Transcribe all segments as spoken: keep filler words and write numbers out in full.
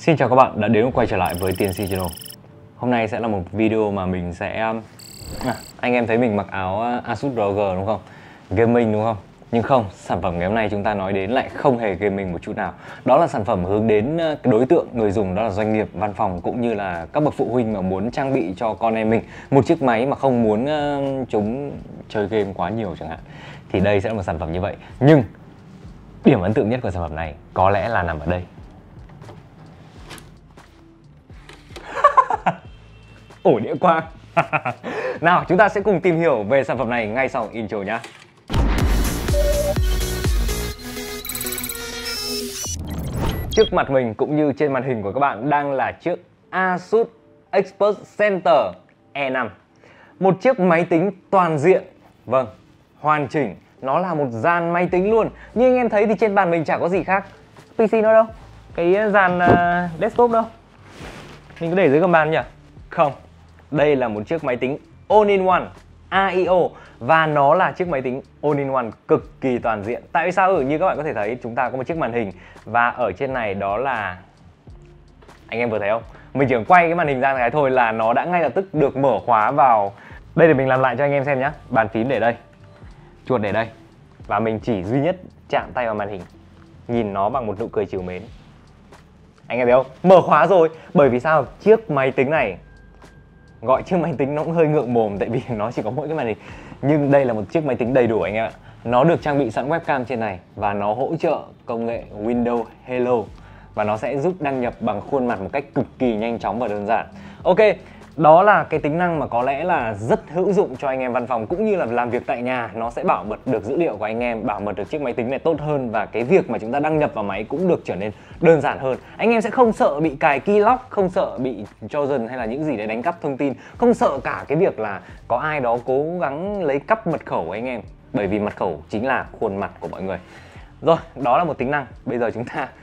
Xin chào các bạn đã đến quay trở lại với Tiến Sĩ Channel. Hôm nay sẽ là một video mà mình sẽ à, anh em thấy mình mặc áo Asus rờ giê đúng không? Gaming đúng không? Nhưng không, sản phẩm ngày hôm nay chúng ta nói đến lại không hề gaming một chút nào. Đó là sản phẩm hướng đến đối tượng người dùng, đó là doanh nghiệp, văn phòng cũng như là các bậc phụ huynh mà muốn trang bị cho con em mình một chiếc máy mà không muốn uh, chúng chơi game quá nhiều chẳng hạn. Thì đây sẽ là một sản phẩm như vậy. Nhưng điểm ấn tượng nhất của sản phẩm này có lẽ là nằm ở đây. Ổ đĩa quang. Nào, chúng ta sẽ cùng tìm hiểu về sản phẩm này ngay sau intro nhé. Trước mặt mình cũng như trên màn hình của các bạn đang là chiếc Asus Expert Center E năm. Một chiếc máy tính toàn diện. Vâng, hoàn chỉnh. Nó là một dàn máy tính luôn. Như anh em thấy thì trên bàn mình chả có gì khác pê xê nữa đâu. Cái dàn uh, desktop đâu. Mình có để dưới gầm bàn nhỉ? Không. Đây là một chiếc máy tính All-in-One a i o và nó là chiếc máy tính All-in-One cực kỳ toàn diện. Tại vì sao? Ừ, như các bạn có thể thấy chúng ta có một chiếc màn hình và ở trên này đó là, anh em vừa thấy không? Mình chỉ quay cái màn hình ra cái thôi là nó đã ngay lập tức được mở khóa vào. Đây để mình làm lại cho anh em xem nhé. Bàn phím để đây, chuột để đây và mình chỉ duy nhất chạm tay vào màn hình, nhìn nó bằng một nụ cười trìu mến. Anh em thấy không? Mở khóa rồi. Bởi vì sao? Chiếc máy tính này, gọi chiếc máy tính nó cũng hơi ngượng mồm tại vì nó chỉ có mỗi cái màn hình. Nhưng đây là một chiếc máy tính đầy đủ anh em ạ. Nó được trang bị sẵn webcam trên này và nó hỗ trợ công nghệ Windows Hello và nó sẽ giúp đăng nhập bằng khuôn mặt một cách cực kỳ nhanh chóng và đơn giản. Ok, đó là cái tính năng mà có lẽ là rất hữu dụng cho anh em văn phòng cũng như là làm việc tại nhà. Nó sẽ bảo mật được dữ liệu của anh em, bảo mật được chiếc máy tính này tốt hơn và cái việc mà chúng ta đăng nhập vào máy cũng được trở nên đơn giản hơn. Anh em sẽ không sợ bị cài key lock, không sợ bị Trojan hay là những gì để đánh cắp thông tin, không sợ cả cái việc là có ai đó cố gắng lấy cắp mật khẩu của anh em, bởi vì mật khẩu chính là khuôn mặt của mọi người. Rồi, đó là một tính năng. Bây giờ chúng ta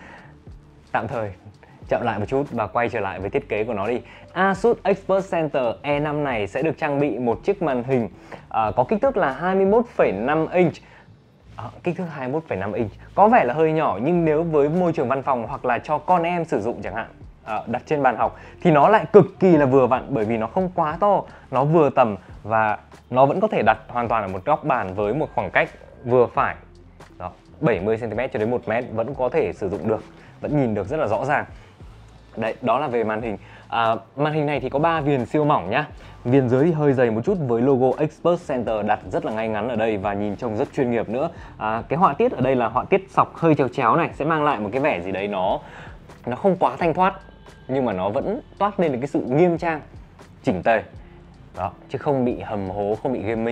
tạm thời chậm lại một chút và quay trở lại với thiết kế của nó đi. Asus Expert Center E năm này sẽ được trang bị một chiếc màn hình à, có kích thước là hai mươi mốt phẩy năm inch. À, kích thước hai mươi mốt phẩy năm inch có vẻ là hơi nhỏ, nhưng nếu với môi trường văn phòng hoặc là cho con em sử dụng chẳng hạn, à, đặt trên bàn học thì nó lại cực kỳ là vừa vặn, bởi vì nó không quá to, nó vừa tầm và nó vẫn có thể đặt hoàn toàn ở một góc bàn với một khoảng cách vừa phải. Đó, bảy mươi xăng ti mét cho đến một mét vẫn có thể sử dụng được, vẫn nhìn được rất là rõ ràng. Đấy, đó là về màn hình. À, màn hình này thì có ba viền siêu mỏng nhá. Viền dưới thì hơi dày một chút với logo Expert Center đặt rất là ngay ngắn ở đây và nhìn trông rất chuyên nghiệp nữa. À, cái họa tiết ở đây là họa tiết sọc hơi chéo chéo này, sẽ mang lại một cái vẻ gì đấy nó nó không quá thanh thoát nhưng mà nó vẫn toát lên được cái sự nghiêm trang, chỉnh tề. Đó, chứ không bị hầm hố, không bị gaming.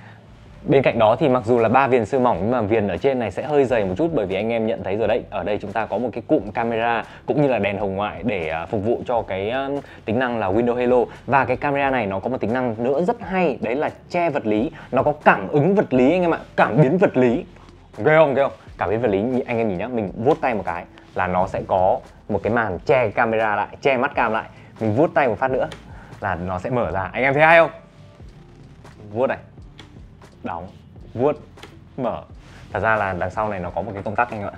Bên cạnh đó thì mặc dù là ba viền siêu mỏng nhưng mà viền ở trên này sẽ hơi dày một chút, bởi vì anh em nhận thấy rồi đấy, ở đây chúng ta có một cái cụm camera cũng như là đèn hồng ngoại để phục vụ cho cái tính năng là Windows Hello. Và cái camera này nó có một tính năng nữa rất hay, đấy là che vật lý. Nó có cảm ứng vật lý anh em ạ, cảm biến vật lý. Ghê không, ghê không? Cảm biến vật lý, anh em nhìn nhá, mình vuốt tay một cái là nó sẽ có một cái màn che camera lại, che mắt cam lại. Mình vuốt tay một phát nữa là nó sẽ mở ra. Anh em thấy hay không? Vuốt này, đóng, vuốt, mở. Thật ra là đằng sau này nó có một cái công tắc anh ạ.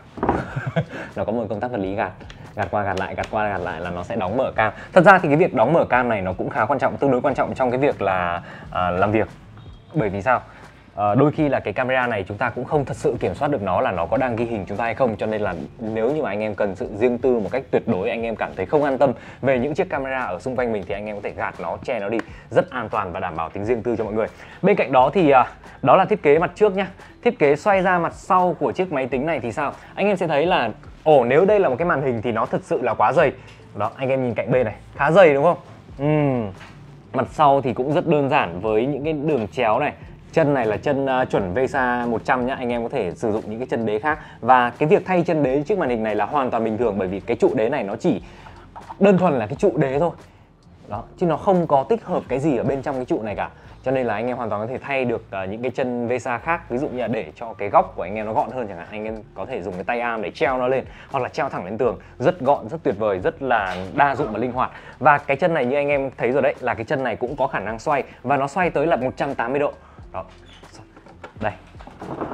Nó có một công tắc vật lý gạt, gạt qua gạt lại, gạt qua gạt lại là nó sẽ đóng mở cam. Thật ra thì cái việc đóng mở cam này nó cũng khá quan trọng, tương đối quan trọng trong cái việc là à, làm việc. Bởi vì sao? À, đôi khi là cái camera này chúng ta cũng không thật sự kiểm soát được nó là nó có đang ghi hình chúng ta hay không, cho nên là nếu như mà anh em cần sự riêng tư một cách tuyệt đối, anh em cảm thấy không an tâm về những chiếc camera ở xung quanh mình thì anh em có thể gạt nó, che nó đi, rất an toàn và đảm bảo tính riêng tư cho mọi người. Bên cạnh đó thì à, đó là thiết kế mặt trước nhá. Thiết kế xoay ra mặt sau của chiếc máy tính này thì sao? Anh em sẽ thấy là ồ, nếu đây là một cái màn hình thì nó thật sự là quá dày. Đó, anh em nhìn cạnh bên này, khá dày đúng không? Uhm. Mặt sau thì cũng rất đơn giản với những cái đường chéo này. Chân này là chân uh, chuẩn vê ét a một trăm nhá, anh em có thể sử dụng những cái chân đế khác. Và cái việc thay chân đế chiếc màn hình này là hoàn toàn bình thường, bởi vì cái trụ đế này nó chỉ đơn thuần là cái trụ đế thôi. Đó, chứ nó không có tích hợp cái gì ở bên trong cái trụ này cả. Cho nên là anh em hoàn toàn có thể thay được uh, những cái chân vê ét a khác. Ví dụ như là để cho cái góc của anh em nó gọn hơn chẳng hạn, anh em có thể dùng cái tay arm để treo nó lên hoặc là treo thẳng lên tường. Rất gọn, rất tuyệt vời, rất là đa dụng và linh hoạt. Và cái chân này như anh em thấy rồi đấy, là cái chân này cũng có khả năng xoay và nó xoay tới là một trăm tám mươi độ. Đó. Đây.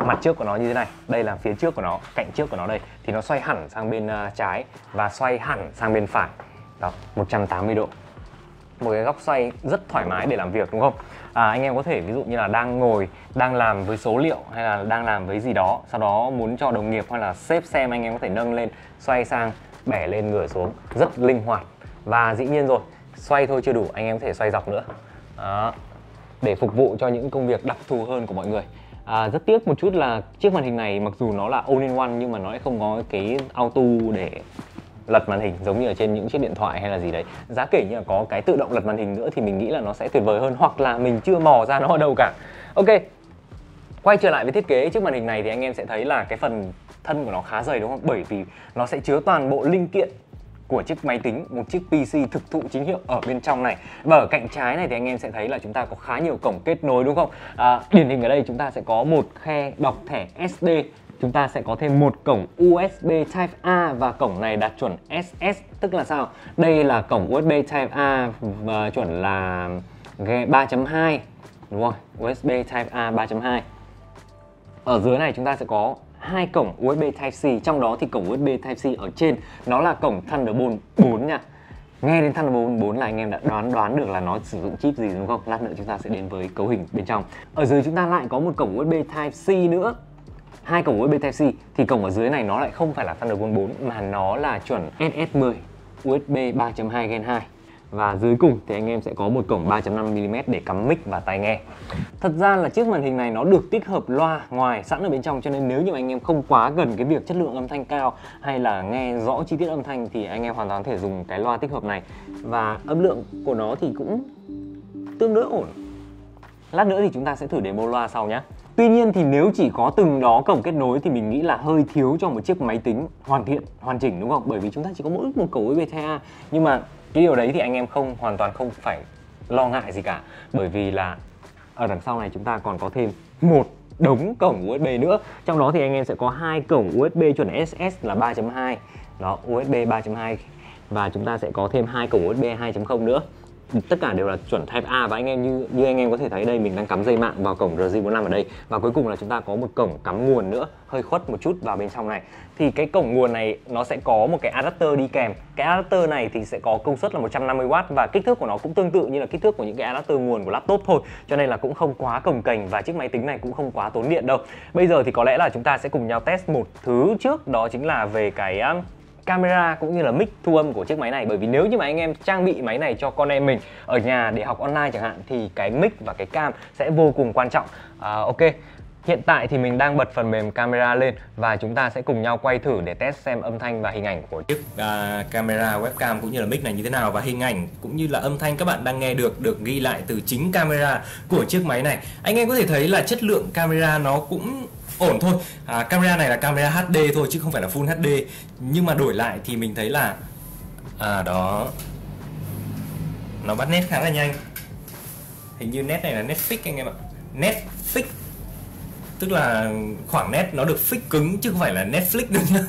mặt trước của nó như thế này, đây là phía trước của nó, cạnh trước của nó đây, thì nó xoay hẳn sang bên uh, trái và xoay hẳn sang bên phải. Đó, một trăm tám mươi độ. Một cái góc xoay rất thoải mái để làm việc, đúng không? À, anh em có thể ví dụ như là đang ngồi, đang làm với số liệu hay là đang làm với gì đó, sau đó muốn cho đồng nghiệp hay là sếp xem, anh em có thể nâng lên, xoay sang, bẻ lên, ngửa xuống, rất linh hoạt. Và dĩ nhiên rồi, xoay thôi chưa đủ, anh em có thể xoay dọc nữa. Đó, để phục vụ cho những công việc đặc thù hơn của mọi người. À, rất tiếc một chút là chiếc màn hình này mặc dù nó là all in one nhưng mà nó lại không có cái auto để lật màn hình giống như ở trên những chiếc điện thoại hay là gì đấy. Giá kể như là có cái tự động lật màn hình nữa thì mình nghĩ là nó sẽ tuyệt vời hơn, hoặc là mình chưa mò ra nó ở đâu cả. Ok, quay trở lại với thiết kế chiếc màn hình này thì anh em sẽ thấy là cái phần thân của nó khá dày, đúng không? Bởi vì nó sẽ chứa toàn bộ linh kiện của chiếc máy tính, một chiếc pê xê thực thụ chính hiệu ở bên trong này. Và ở cạnh trái này thì anh em sẽ thấy là chúng ta có khá nhiều cổng kết nối, đúng không? À, điển hình ở đây chúng ta sẽ có một khe đọc thẻ ét đê, chúng ta sẽ có thêm một cổng u ét bê Type A và cổng này đạt chuẩn ét ét, tức là sao? Đây là cổng u ét bê Type A và chuẩn là ba chấm hai, đúng rồi, u ét bê Type A ba chấm hai. Ở dưới này chúng ta sẽ có hai cổng u ét bê Type-C, trong đó thì cổng u ét bê Type-C ở trên nó là cổng Thunderbolt bốn nha. Nghe đến Thunderbolt bốn là anh em đã đoán đoán được là nó sử dụng chip gì, đúng không? Lát nữa chúng ta sẽ đến với cấu hình bên trong. Ở dưới chúng ta lại có một cổng u ét bê Type-C nữa. Hai cổng u ét bê Type-C thì cổng ở dưới này nó lại không phải là Thunderbolt bốn mà nó là chuẩn ét ét mười u ét bê ba chấm hai Gen hai. Và dưới cùng thì anh em sẽ có một cổng ba chấm năm mi li mét để cắm mic và tai nghe. Thật ra là chiếc màn hình này nó được tích hợp loa ngoài sẵn ở bên trong, cho nên nếu như anh em không quá gần cái việc chất lượng âm thanh cao hay là nghe rõ chi tiết âm thanh thì anh em hoàn toàn có thể dùng cái loa tích hợp này. Và âm lượng của nó thì cũng tương đối ổn. Lát nữa thì chúng ta sẽ thử demo loa sau nhé. Tuy nhiên thì nếu chỉ có từng đó cổng kết nối thì mình nghĩ là hơi thiếu cho một chiếc máy tính hoàn thiện, hoàn chỉnh, đúng không? Bởi vì chúng ta chỉ có mỗi một cổng u ét bê Type A. Nhưng mà cái điều đấy thì anh em không hoàn toàn không phải lo ngại gì cả, bởi vì là ở đằng sau này chúng ta còn có thêm một đống cổng u ét bê nữa. Trong đó thì anh em sẽ có hai cổng u ét bê chuẩn ét ét là ba chấm hai, đó, u ét bê ba chấm hai, và chúng ta sẽ có thêm hai cổng u ét bê hai chấm không nữa. Tất cả đều là chuẩn Type A, và anh em như như anh em có thể thấy đây, mình đang cắm dây mạng vào cổng R J bốn mươi lăm ở đây, và cuối cùng là chúng ta có một cổng cắm nguồn nữa hơi khuất một chút vào bên trong này. Thì cái cổng nguồn này nó sẽ có một cái adapter đi kèm. Cái adapter này thì sẽ có công suất là một trăm năm mươi oát và kích thước của nó cũng tương tự như là kích thước của những cái adapter nguồn của laptop thôi, cho nên là cũng không quá cồng kềnh và chiếc máy tính này cũng không quá tốn điện đâu. Bây giờ thì có lẽ là chúng ta sẽ cùng nhau test một thứ trước, đó chính là về cái camera cũng như là mic thu âm của chiếc máy này. Bởi vì nếu như mà anh em trang bị máy này cho con em mình ở nhà để học online chẳng hạn thì cái mic và cái cam sẽ vô cùng quan trọng. à, Ok, hiện tại thì mình đang bật phần mềm camera lên và chúng ta sẽ cùng nhau quay thử để test xem âm thanh và hình ảnh của chiếc uh, camera webcam cũng như là mic này như thế nào, và hình ảnh cũng như là âm thanh các bạn đang nghe được được ghi lại từ chính camera của chiếc máy này. Anh em có thể thấy là chất lượng camera nó cũng ổn thôi. à, Camera này là camera hát đê thôi chứ không phải là Full hát đê, nhưng mà đổi lại thì mình thấy là à đó, nó bắt nét khá là nhanh. Hình như nét này là nét fix anh em ạ. Nét fix tức là khoảng nét nó được fix cứng chứ không phải là Netflix đâu nhá.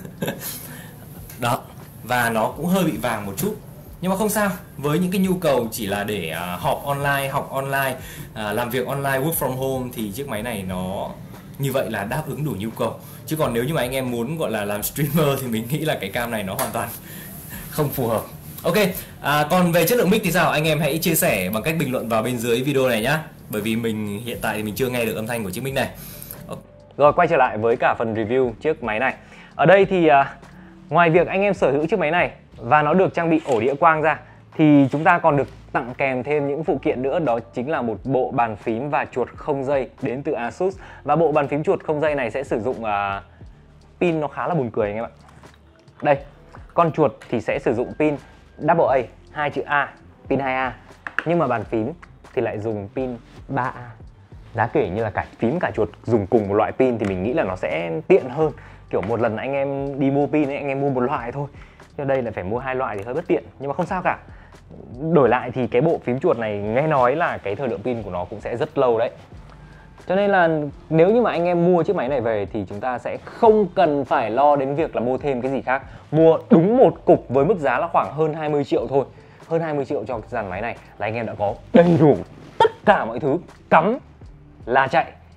Đó, và nó cũng hơi bị vàng một chút, nhưng mà không sao. Với những cái nhu cầu chỉ là để uh, họp online, học online, uh, làm việc online, work from home thì chiếc máy này nó như vậy là đáp ứng đủ nhu cầu. Chứ còn nếu như mà anh em muốn gọi là làm streamer thì mình nghĩ là cái cam này nó hoàn toàn không phù hợp. Ok, à, còn về chất lượng mic thì sao? Anh em hãy chia sẻ bằng cách bình luận vào bên dưới video này nhá. Bởi vì mình hiện tại thì mình chưa nghe được âm thanh của chiếc mic này. Rồi, quay trở lại với cả phần review chiếc máy này. Ở đây thì à, ngoài việc anh em sở hữu chiếc máy này và nó được trang bị ổ đĩa quang ra thì chúng ta còn được tặng kèm thêm những phụ kiện nữa, đó chính là một bộ bàn phím và chuột không dây đến từ Asus. Và bộ bàn phím chuột không dây này sẽ sử dụng uh, pin nó khá là buồn cười anh em ạ. Đây, con chuột thì sẽ sử dụng pin double A, hai chữ A, pin hai A. Nhưng mà bàn phím thì lại dùng pin ba A. Giá kể như là cả phím cả chuột dùng cùng một loại pin thì mình nghĩ là nó sẽ tiện hơn. Kiểu một lần anh em đi mua pin ấy, anh em mua một loại thôi. Nhưng đây là phải mua hai loại thì hơi bất tiện, nhưng mà không sao cả. Đổi lại thì cái bộ phím chuột này nghe nói là cái thời lượng pin của nó cũng sẽ rất lâu đấy. Cho nên là nếu như mà anh em mua chiếc máy này về thì chúng ta sẽ không cần phải lo đến việc là mua thêm cái gì khác. Mua đúng một cục với mức giá là khoảng hơn hai mươi triệu thôi. Hơn hai mươi triệu cho cái dàn máy này là anh em đã có đầy đủ tất cả mọi thứ, cắm là chạy.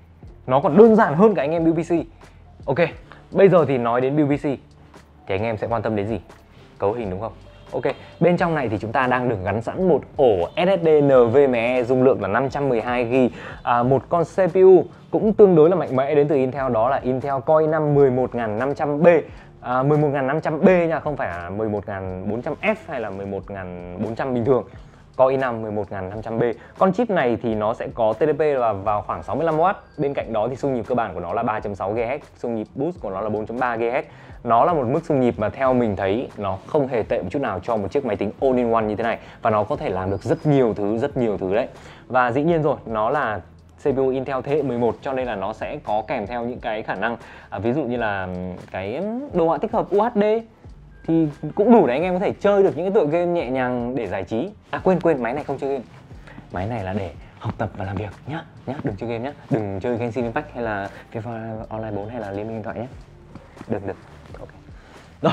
Nó còn đơn giản hơn cả anh em build pê xê. Ok, bây giờ thì nói đến build pê xê thì anh em sẽ quan tâm đến gì? Cấu hình đúng không? Ok, bên trong này thì chúng ta đang được gắn sẵn một ổ ét ét đê en vê êm e dung lượng là năm trăm mười hai gi ga bai, à, một con xê pê u cũng tương đối là mạnh mẽ đến từ Intel, đó là Intel Core i năm mười một nghìn năm trăm B, à, mười một nghìn năm trăm B nha, không phải là mười một nghìn bốn trăm F hay là mười một nghìn bốn trăm bình thường. Core i năm mười một nghìn năm trăm B. Con chip này thì nó sẽ có tê đê pê là vào khoảng sáu mươi lăm oát. Bên cạnh đó thì xung nhịp cơ bản của nó là ba chấm sáu giga héc, xung nhịp boost của nó là bốn chấm ba giga héc. Nó là một mức xung nhịp mà theo mình thấy nó không hề tệ một chút nào cho một chiếc máy tính all-in-one như thế này. Và nó có thể làm được rất nhiều thứ, rất nhiều thứ đấy. Và dĩ nhiên rồi, nó là xê pê u Intel thế hệ mười một cho nên là nó sẽ có kèm theo những cái khả năng à, ví dụ như là cái đồ họa tích hợp u ếch đê thì cũng đủ để anh em có thể chơi được những cái tựa game nhẹ nhàng để giải trí. À quên quên, máy này không chơi game. Máy này là để học tập và làm việc nhá, nhá, đừng chơi game nhá, đừng chơi Genshin Impact hay là FIFA Online bốn hay là Liên minh điện thoại nhé. Được được. Ok. Rồi.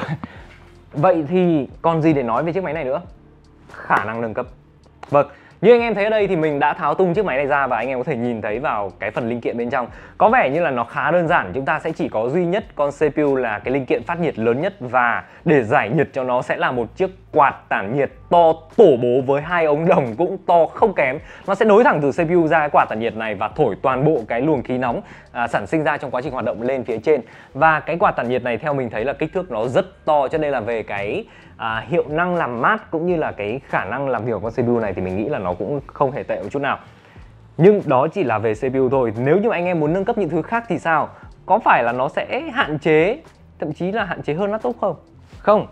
Vậy thì còn gì để nói về chiếc máy này nữa? Khả năng nâng cấp. Vâng, như anh em thấy ở đây thì mình đã tháo tung chiếc máy này ra và anh em có thể nhìn thấy vào cái phần linh kiện bên trong. Có vẻ như là nó khá đơn giản, chúng ta sẽ chỉ có duy nhất con xê pê u là cái linh kiện phát nhiệt lớn nhất, và để giải nhiệt cho nó sẽ là một chiếc quạt tản nhiệt to tổ bố với hai ống đồng cũng to không kém. Nó sẽ nối thẳng từ xê pê u ra cái quạt tản nhiệt này và thổi toàn bộ cái luồng khí nóng à, sản sinh ra trong quá trình hoạt động lên phía trên. Và cái quạt tản nhiệt này theo mình thấy là kích thước nó rất to, cho nên là về cái à, hiệu năng làm mát cũng như là cái khả năng làm việc của con xê pê u này thì mình nghĩ là nó cũng không hề tệ một chút nào. Nhưng đó chỉ là về xê pê u thôi. Nếu như anh em muốn nâng cấp những thứ khác thì sao? Có phải là nó sẽ hạn chế, thậm chí là hạn chế hơn laptop không? Không.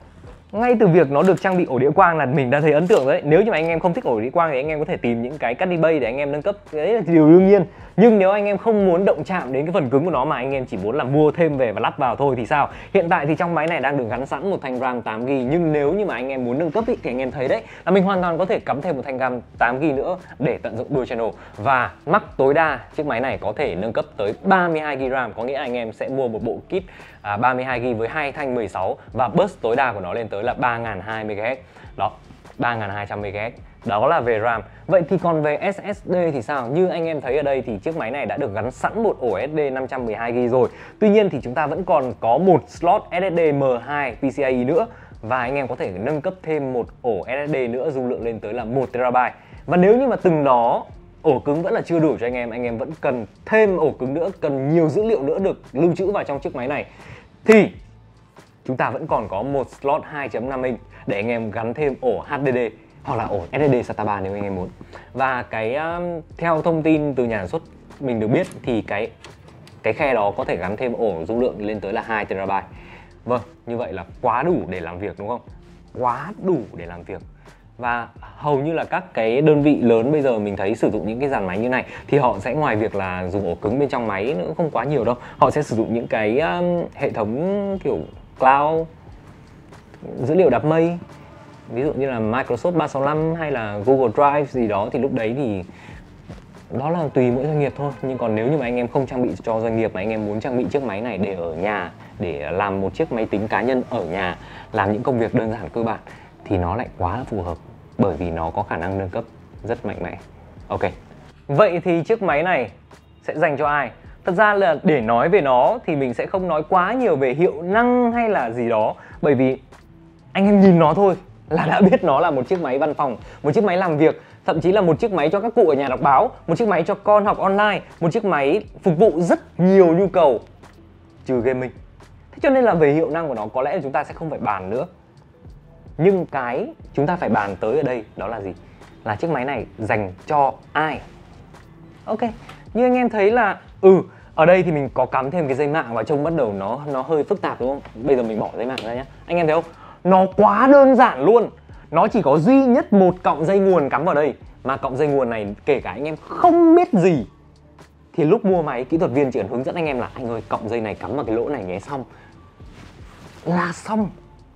Ngay từ việc nó được trang bị ổ đĩa quang là mình đã thấy ấn tượng đấy. Nếu như mà anh em không thích ổ đĩa quang thì anh em có thể tìm những cái card bay để anh em nâng cấp, đấy là điều đương nhiên. Nhưng nếu anh em không muốn động chạm đến cái phần cứng của nó mà anh em chỉ muốn là mua thêm về và lắp vào thôi thì sao? Hiện tại thì trong máy này đang được gắn sẵn một thanh RAM tám gi ga bai, nhưng nếu như mà anh em muốn nâng cấp ý, thì anh em thấy đấy là mình hoàn toàn có thể cắm thêm một thanh RAM tám gi ga bai nữa để tận dụng dual channel, và max tối đa chiếc máy này có thể nâng cấp tới ba mươi hai gi ga bai RAM, có nghĩa là anh em sẽ mua một bộ kit à, ba mươi hai gi ga bai với hai thanh mười sáu và burst tối đa của nó lên tới là ba nghìn hai trăm mê ga héc. Đó, ba nghìn hai trăm mê ga héc. Đó là về RAM. Vậy thì còn về ét ét đê thì sao? Như anh em thấy ở đây thì chiếc máy này đã được gắn sẵn một ổ ét ét đê năm trăm mười hai gi ga bai rồi. Tuy nhiên thì chúng ta vẫn còn có một slot ét ét đê M hai pê xê I nữa, và anh em có thể nâng cấp thêm một ổ ét ét đê nữa dung lượng lên tới là một tê ra bai. Và nếu như mà từng đó ổ cứng vẫn là chưa đủ cho anh em, anh em vẫn cần thêm ổ cứng nữa, cần nhiều dữ liệu nữa được lưu trữ vào trong chiếc máy này, thì chúng ta vẫn còn có một slot hai chấm năm inch để anh em gắn thêm ổ hát đê đê hoặc là ổ ét ét đê SATA ba nếu anh em muốn. Và cái um, theo thông tin từ nhà sản xuất mình được biết thì cái cái khe đó có thể gắn thêm ổ dung lượng lên tới là hai tê ra bai. Vâng, như vậy là quá đủ để làm việc đúng không? Quá đủ để làm việc. Và hầu như là các cái đơn vị lớn bây giờ mình thấy sử dụng những cái dàn máy như này thì họ sẽ ngoài việc là dùng ổ cứng bên trong máy nữa không quá nhiều đâu. Họ sẽ sử dụng những cái um, hệ thống kiểu cloud, dữ liệu đám mây, ví dụ như là Microsoft ba sáu năm hay là Google Drive gì đó, thì lúc đấy thì đó là tùy mỗi doanh nghiệp thôi. Nhưng còn nếu như mà anh em không trang bị cho doanh nghiệp mà anh em muốn trang bị chiếc máy này để ở nhà, để làm một chiếc máy tính cá nhân ở nhà, làm những công việc đơn giản cơ bản thì nó lại quá là phù hợp, bởi vì nó có khả năng nâng cấp rất mạnh mẽ. Ok, vậy thì chiếc máy này sẽ dành cho ai? Thật ra là để nói về nó thì mình sẽ không nói quá nhiều về hiệu năng hay là gì đó, bởi vì anh em nhìn nó thôi là đã biết nó là một chiếc máy văn phòng, một chiếc máy làm việc, thậm chí là một chiếc máy cho các cụ ở nhà đọc báo, một chiếc máy cho con học online, một chiếc máy phục vụ rất nhiều nhu cầu trừ gaming. Thế cho nên là về hiệu năng của nó có lẽ là chúng ta sẽ không phải bàn nữa. Nhưng cái chúng ta phải bàn tới ở đây đó là gì? Là chiếc máy này dành cho ai? Ok, như anh em thấy là ừ, ở đây thì mình có cắm thêm cái dây mạng và trông bắt đầu nó nó hơi phức tạp đúng không? Bây giờ mình bỏ dây mạng ra nhé. Anh em thấy không? Nó quá đơn giản luôn. Nó chỉ có duy nhất một cọng dây nguồn cắm vào đây. Mà cọng dây nguồn này kể cả anh em không biết gì thì lúc mua máy kỹ thuật viên chỉ cần hướng dẫn anh em là anh ơi cọng dây này cắm vào cái lỗ này nhé, xong là xong.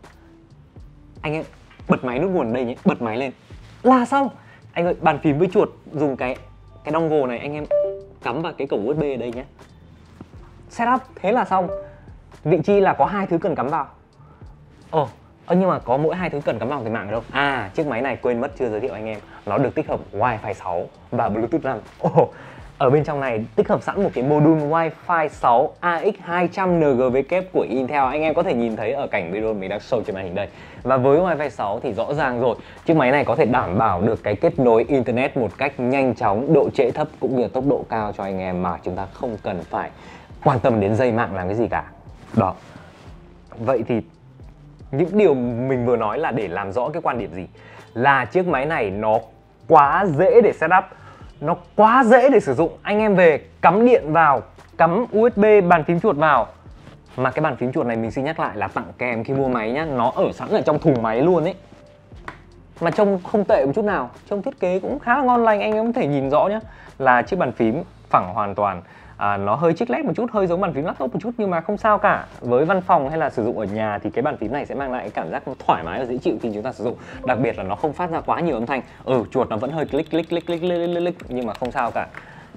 Anh em bật máy nút nguồn đây nhé, bật máy lên là xong. Anh ơi bàn phím với chuột dùng cái cái dongle này anh em cắm vào cái cổng u ét bê ở đây nhé, setup thế là xong. Vị trí là có hai thứ cần cắm vào. Ồ, ơ nhưng mà có mỗi hai thứ cần cắm vào cái mạng đâu. À, chiếc máy này quên mất chưa giới thiệu anh em, nó được tích hợp Wi-Fi sáu và Bluetooth năm. Ồ, Ở bên trong này tích hợp sẵn một cái module Wi-Fi sáu A X hai trăm N G W kép của Intel. Anh em có thể nhìn thấy ở cảnh video mình đang show trên màn hình đây. Và với Wi-Fi sáu thì rõ ràng rồi, chiếc máy này có thể đảm bảo được cái kết nối Internet một cách nhanh chóng, độ trễ thấp cũng như tốc độ cao cho anh em mà chúng ta không cần phải quan tâm đến dây mạng làm cái gì cả. Đó. Vậy thì những điều mình vừa nói là để làm rõ cái quan điểm gì? Là chiếc máy này nó quá dễ để setup, nó quá dễ để sử dụng. Anh em về cắm điện vào, cắm U S B bàn phím chuột vào. Mà cái bàn phím chuột này mình xin nhắc lại là tặng kèm khi mua máy nhá. Nó ở sẵn ở trong thùng máy luôn ấy. Mà trông không tệ một chút nào. Trông thiết kế cũng khá là ngon lành. Anh em có thể nhìn rõ nhá. Là chiếc bàn phím phẳng hoàn toàn. À, nó hơi chiclet một chút, hơi giống bàn phím laptop một chút, nhưng mà không sao cả. Với văn phòng hay là sử dụng ở nhà thì cái bàn phím này sẽ mang lại cái cảm giác thoải mái và dễ chịu khi chúng ta sử dụng. Đặc biệt là nó không phát ra quá nhiều âm thanh. Ừ, chuột nó vẫn hơi click click click click click click, click nhưng mà không sao cả.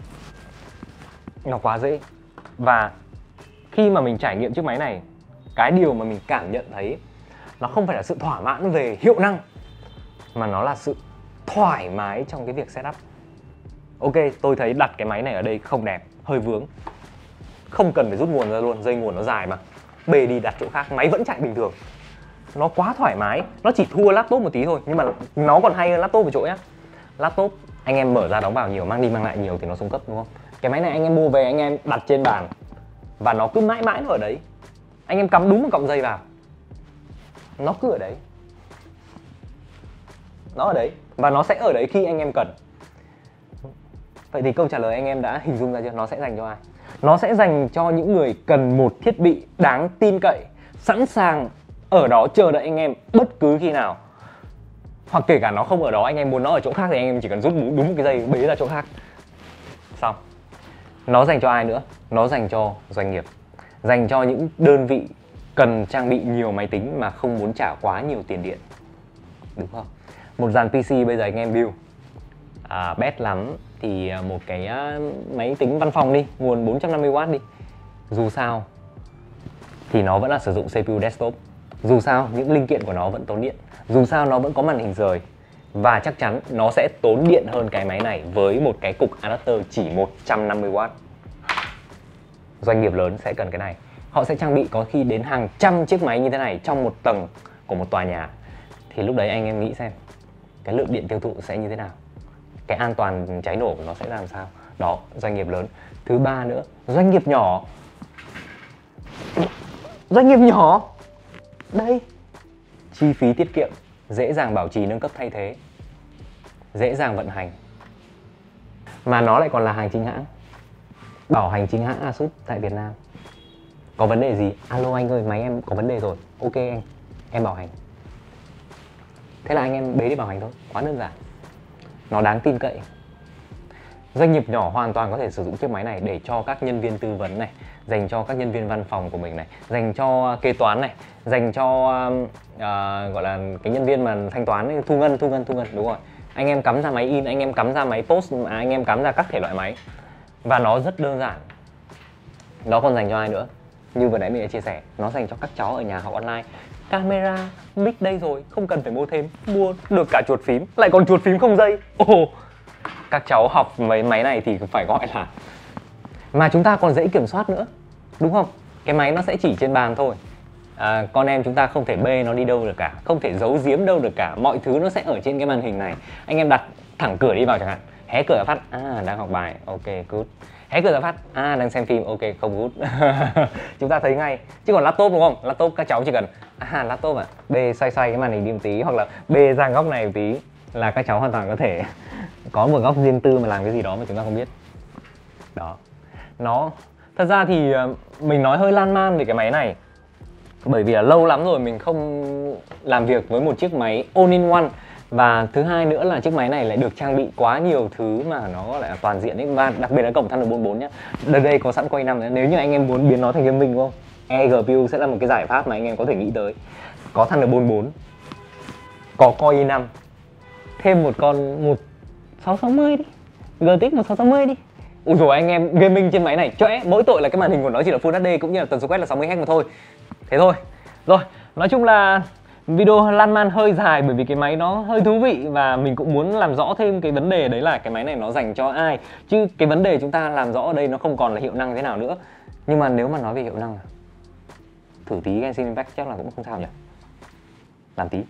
Nó quá dễ. Và khi mà mình trải nghiệm chiếc máy này, cái điều mà mình cảm nhận thấy nó không phải là sự thỏa mãn về hiệu năng, mà nó là sự thoải mái trong cái việc setup. Ok, tôi thấy đặt cái máy này ở đây không đẹp, hơi vướng. Không cần phải rút nguồn ra luôn, dây nguồn nó dài mà. Bê đi đặt chỗ khác, máy vẫn chạy bình thường. Nó quá thoải mái, nó chỉ thua laptop một tí thôi, nhưng mà nó còn hay hơn laptop một chỗ nhá. Laptop anh em mở ra đóng vào nhiều, mang đi mang lại nhiều thì nó xuống cấp đúng không? Cái máy này anh em mua về anh em đặt trên bàn và nó cứ mãi mãi nó ở đấy. Anh em cắm đúng một cọng dây vào, nó cứ ở đấy. Nó ở đấy và nó sẽ ở đấy khi anh em cần. Vậy thì câu trả lời anh em đã hình dung ra chưa? Nó sẽ dành cho ai? Nó sẽ dành cho những người cần một thiết bị đáng tin cậy, sẵn sàng ở đó chờ đợi anh em bất cứ khi nào. Hoặc kể cả nó không ở đó, anh em muốn nó ở chỗ khác thì anh em chỉ cần rút đúng một cái dây bế ra chỗ khác. Xong. Nó dành cho ai nữa? Nó dành cho doanh nghiệp. Dành cho những đơn vị cần trang bị nhiều máy tính mà không muốn trả quá nhiều tiền điện. Đúng không? Một dàn pê xê bây giờ anh em build à, bét lắm thì một cái máy tính văn phòng đi, nguồn bốn trăm năm mươi oát đi, dù sao thì nó vẫn là sử dụng xê pê u desktop. Dù sao những linh kiện của nó vẫn tốn điện. Dù sao nó vẫn có màn hình rời. Và chắc chắn nó sẽ tốn điện hơn cái máy này với một cái cục adapter chỉ một trăm năm mươi oát. Doanh nghiệp lớn sẽ cần cái này. Họ sẽ trang bị có khi đến hàng trăm chiếc máy như thế này trong một tầng của một tòa nhà. Thì lúc đấy anh em nghĩ xem cái lượng điện tiêu thụ sẽ như thế nào, cái an toàn cháy nổ của nó sẽ làm sao. Đó, doanh nghiệp lớn. Thứ ba nữa, doanh nghiệp nhỏ. Doanh nghiệp nhỏ đây, chi phí tiết kiệm, dễ dàng bảo trì nâng cấp thay thế, dễ dàng vận hành, mà nó lại còn là hàng chính hãng, bảo hành chính hãng Asus tại Việt Nam. Có vấn đề gì? Alo anh ơi, máy em có vấn đề rồi. Ok anh, em bảo hành. Thế là anh em bế đi bảo hành thôi, quá đơn giản. Nó đáng tin cậy. Doanh nghiệp nhỏ hoàn toàn có thể sử dụng chiếc máy này để cho các nhân viên tư vấn này, dành cho các nhân viên văn phòng của mình này, dành cho kế toán này, dành cho uh, gọi là cái nhân viên mà thanh toán, thu ngân, thu ngân, thu ngân, đúng rồi. Anh em cắm ra máy in, anh em cắm ra máy post, à, anh em cắm ra các thể loại máy. Và nó rất đơn giản. Nó còn dành cho ai nữa? Như vừa nãy mình đã chia sẻ, nó dành cho các cháu ở nhà học online. Camera, mic đây rồi, không cần phải mua thêm. Mua được cả chuột phím, lại còn chuột phím không dây. Ồ, oh, các cháu học mấy máy này thì phải gọi là... Mà chúng ta còn dễ kiểm soát nữa, đúng không? Cái máy nó sẽ chỉ trên bàn thôi. À, con em chúng ta không thể bê nó đi đâu được cả, không thể giấu giếm đâu được cả. Mọi thứ nó sẽ ở trên cái màn hình này. Anh em đặt thẳng cửa đi vào chẳng hạn, hé cửa phát, à đang học bài, ok, good. Hé cửa ra phát, à đang xem phim, ok, không good. Chúng ta thấy ngay. Chứ còn laptop đúng không? Laptop các cháu chỉ cần, à laptop à, bê xoay xoay cái màn hình đi một tí, hoặc là bê ra góc này một tí là các cháu hoàn toàn có thể có một góc riêng tư mà làm cái gì đó mà chúng ta không biết. Đó. Nó, thật ra thì mình nói hơi lan man về cái máy này, bởi vì là lâu lắm rồi mình không làm việc với một chiếc máy all in one. Và thứ hai nữa là chiếc máy này lại được trang bị quá nhiều thứ mà nó gọi là toàn diện ấy. Và đặc biệt là cổng Thunderbolt bốn nhá. Đây, đây có sẵn Core i năm nữa. Nếu như anh em muốn biến nó thành gaming đúng không? e giê pê u sẽ là một cái giải pháp mà anh em có thể nghĩ tới. Có Thunderbolt bốn, có Core i năm, thêm một con một sáu sáu mươi đi, giê tê ích một sáu sáu mươi đi. Ui dồi, anh em gaming trên máy này chóe, mỗi tội là cái màn hình của nó chỉ là Full hát đê cũng như là tần số quét là sáu mươi héc mà thôi. Thế thôi. Rồi, nói chung là Video lan man hơi dài bởi vì cái máy nó hơi thú vị và mình cũng muốn làm rõ thêm cái vấn đề đấy là cái máy này nó dành cho ai. Chứ cái vấn đề chúng ta làm rõ ở đây nó không còn là hiệu năng thế nào nữa. Nhưng mà nếu mà nói về hiệu năng, thử tí Genshin Impact chắc là cũng không sao nhỉ. Làm tí.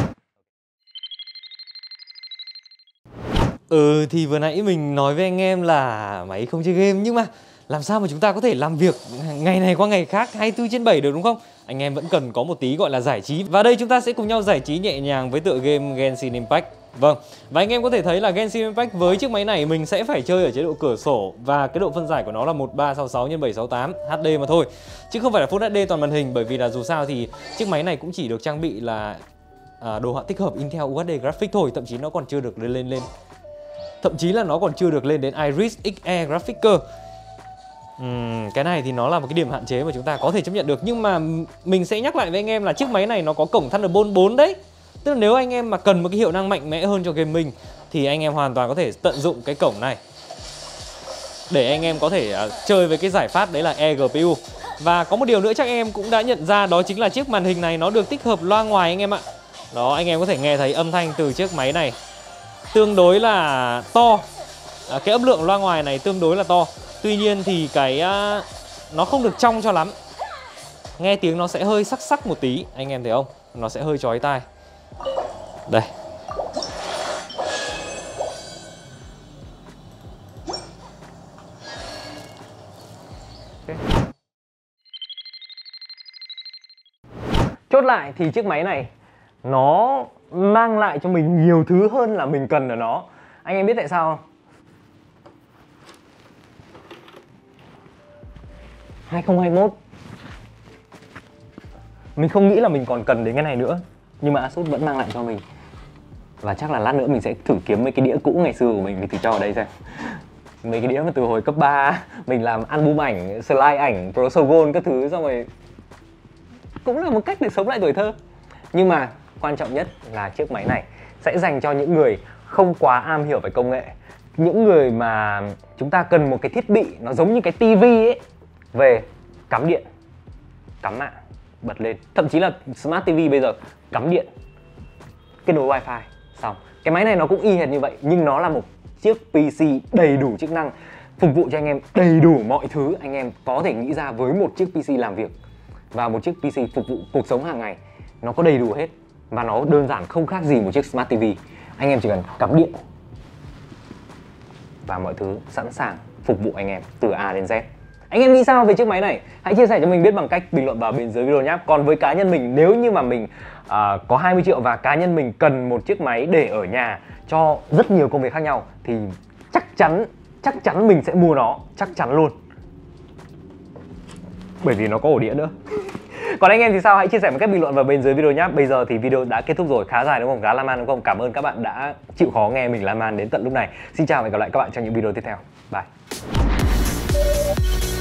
Ừ thì vừa nãy mình nói với anh em là máy không chơi game, nhưng mà làm sao mà chúng ta có thể làm việc ngày này qua ngày khác hai mươi tư trên bảy được đúng không? Anh em vẫn cần có một tí gọi là giải trí. Và đây chúng ta sẽ cùng nhau giải trí nhẹ nhàng với tựa game Genshin Impact. Vâng, và anh em có thể thấy là Genshin Impact với chiếc máy này mình sẽ phải chơi ở chế độ cửa sổ. Và cái độ phân giải của nó là một ba sáu sáu nhân bảy sáu tám H D mà thôi, chứ không phải là Full hát đê toàn màn hình. Bởi vì là dù sao thì chiếc máy này cũng chỉ được trang bị là à, đồ họa tích hợp Intel u hát đê Graphics thôi. Thậm chí nó còn chưa được lên lên lên Thậm chí là nó còn chưa được lên đến Iris ích e Graphics cơ. Uhm, cái này thì nó là một cái điểm hạn chế mà chúng ta có thể chấp nhận được. Nhưng mà mình sẽ nhắc lại với anh em là chiếc máy này nó có cổng Thunderbolt bốn đấy. Tức là nếu anh em mà cần một cái hiệu năng mạnh mẽ hơn cho gaming thì anh em hoàn toàn có thể tận dụng cái cổng này để anh em có thể uh, chơi với cái giải pháp đấy là e giê pê u. Và có một điều nữa chắc anh em cũng đã nhận ra, đó chính là chiếc màn hình này nó được tích hợp loa ngoài anh em ạ. Đó, anh em có thể nghe thấy âm thanh từ chiếc máy này tương đối là to. à, Cái âm lượng loa ngoài này tương đối là to. Tuy nhiên thì cái uh, nó không được trong cho lắm. Nghe tiếng nó sẽ hơi sắc sắc một tí. Anh em thấy không? Nó sẽ hơi chói tai. Đây. Chốt lại thì chiếc máy này nó mang lại cho mình nhiều thứ hơn là mình cần ở nó. Anh em biết tại sao không? hai không hai mốt mình không nghĩ là mình còn cần đến cái này nữa, nhưng mà Asus vẫn mang lại cho mình. Và chắc là lát nữa mình sẽ thử kiếm mấy cái đĩa cũ ngày xưa của mình, mình thử cho ở đây xem. Mấy cái đĩa mà từ hồi cấp ba mình làm album ảnh, slide ảnh, Prosogol các thứ, xong rồi cũng là một cách để sống lại tuổi thơ. Nhưng mà quan trọng nhất là chiếc máy này sẽ dành cho những người không quá am hiểu về công nghệ, những người mà chúng ta cần một cái thiết bị nó giống như cái tivi ấy, về cắm điện, cắm mạng, bật lên. Thậm chí là Smart ti vi bây giờ cắm điện, kết nối wifi, xong. Cái máy này nó cũng y hệt như vậy, nhưng nó là một chiếc pê xê đầy đủ chức năng, phục vụ cho anh em đầy đủ mọi thứ anh em có thể nghĩ ra với một chiếc pê xê làm việc. Và một chiếc pê xê phục vụ cuộc sống hàng ngày, nó có đầy đủ hết. Và nó đơn giản không khác gì một chiếc Smart ti vi. Anh em chỉ cần cắm điện và mọi thứ sẵn sàng phục vụ anh em từ A đến Z. Anh em nghĩ sao về chiếc máy này? Hãy chia sẻ cho mình biết bằng cách bình luận vào bên dưới video nhé. Còn với cá nhân mình, nếu như mà mình uh, có hai mươi triệu và cá nhân mình cần một chiếc máy để ở nhà cho rất nhiều công việc khác nhau thì chắc chắn, chắc chắn mình sẽ mua nó, chắc chắn luôn. Bởi vì nó có ổ đĩa nữa. Còn anh em thì sao? Hãy chia sẻ một cách bình luận vào bên dưới video nhé. Bây giờ thì video đã kết thúc rồi, khá dài đúng không? Khá lan man đúng không? Cảm ơn các bạn đã chịu khó nghe mình lan man đến tận lúc này. Xin chào và hẹn gặp lại các bạn trong những video tiếp theo. Bye.